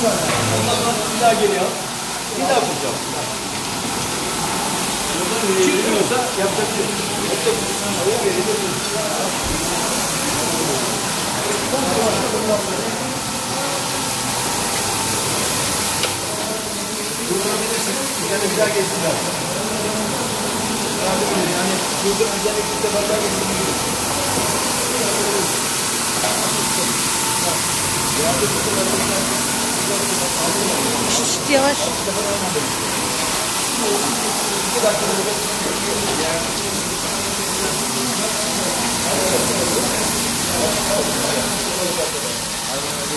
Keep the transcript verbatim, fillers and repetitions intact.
Ondan sonra bir daha geliyor. Bir daha kuracağım. Çıkmıyorsa yapacak bir şey. Yapacak bir şey. Oraya verelim. Durdurabilirsin. Yani bir daha geçsinler. Yani durdur güzellik bir sefer daha geçsin. Şşt şşt yavaş. Hayvan